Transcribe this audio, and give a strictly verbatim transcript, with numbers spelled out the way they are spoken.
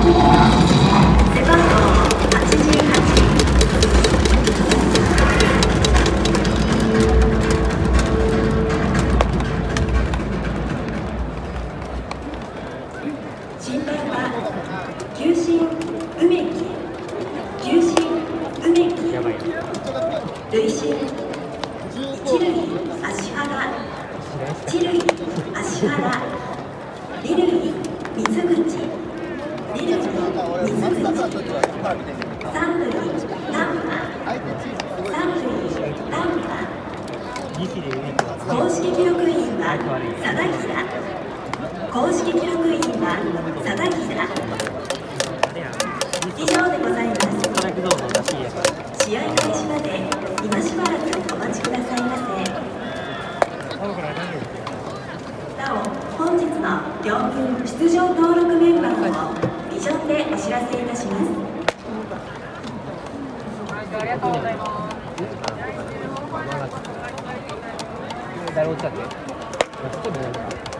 審判は球審梅木、球審梅木、塁審一塁芦原、一塁芦原、二塁水口、二塁水口、三塁難波、三塁難波。公式記録員は貞平、公式記録員は貞平。以上でございます。試合開始まで今しばらくお待ちくださいませ。なお、本日の両軍出場登録メンバーをビジョンでお知らせいたします。 ありがとうございます。誰落ちたっけ？